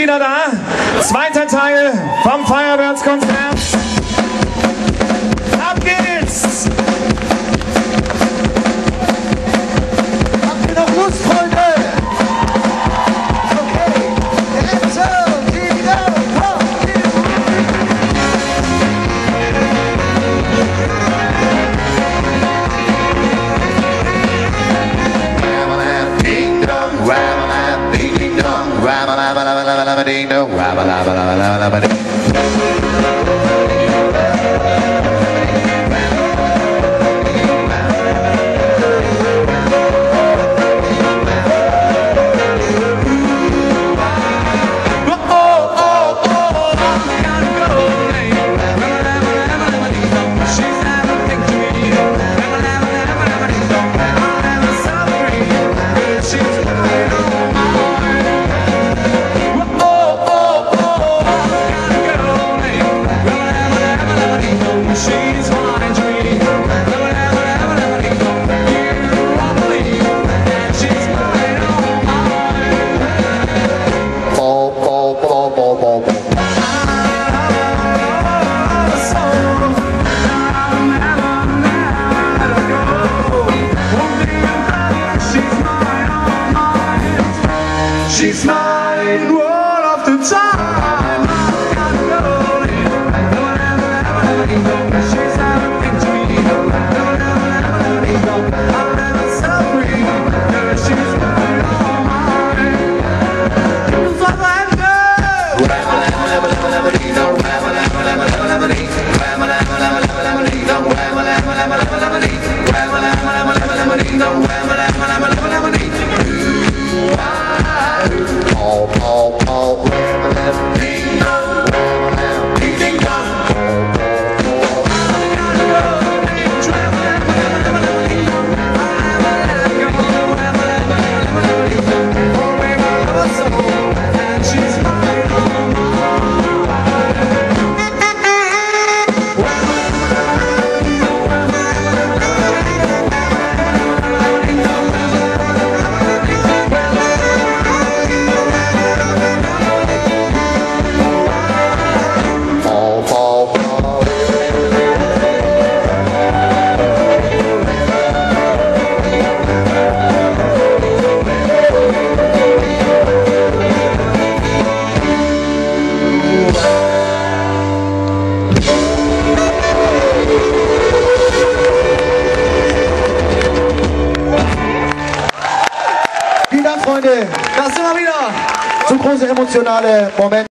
wieder da. Zweiter Teil vom Firebirds Konzert. Ab geht's! Habt ihr noch Lust, Freunde? Okay, let's go, Rama Lama Lama ding dong, Rama Lama Lama ding. She's mine all of the time. She's everything to me. I'll never celebrate. She's mine, all mine. Vielen Dank, Freunde. Das sind wir wieder. So große emotionale Momente.